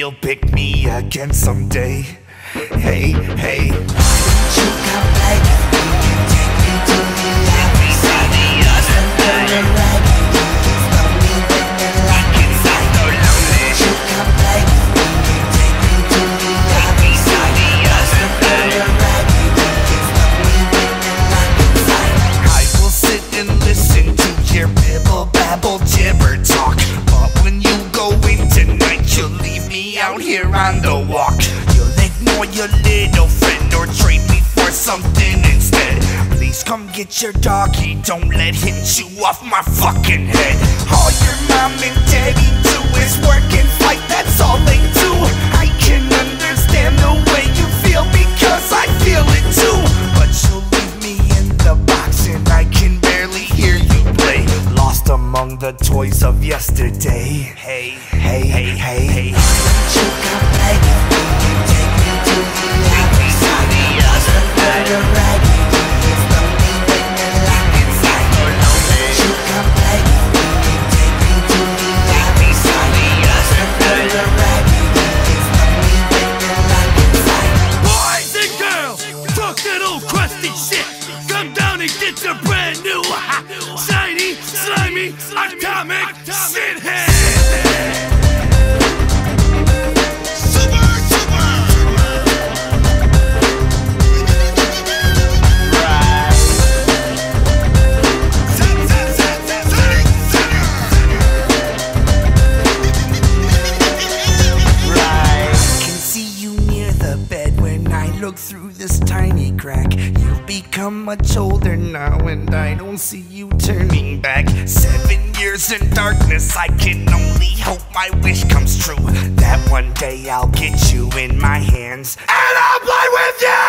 you'll pick me again someday. Hey, hey. Why don't you come play with me and take me to the happy side of the other night? Stop me when you're locked inside, no lonely. Why don't you come play with me and take me to the happy side of the other night? Stop me when you're locked inside. I will sit and listen to your bibble babble gibber talk, but when you go in tonight, you'll leave me out here on the walk. Ignore your little friend or trade me for something instead. Please come get your doggy, don't let him chew off my fucking head. All your mom and daddy do is work and fight, that's all they do. I can understand the way you feel because I feel it too. But you'll leave me in the box and I can barely hear you play. Lost among the toys of yesterday. Hey, hey, hey, hey, hey. Why don't you come play with me and take me to the happy side of the other night? Stop me when you're locked inside, no lonely. Why don't you come play with me and take me to the happy side of the other night? Stop me when you're locked inside. Boys and girls, fuck that old crusty shit. Come down and get your brand new, shiny, slimy, atomic shithead. Look through this tiny crack. You've become much older now, and I don't see you turning back. 7 years in darkness, I can only hope my wish comes true, that one day I'll get you in my hands and I'll play with you.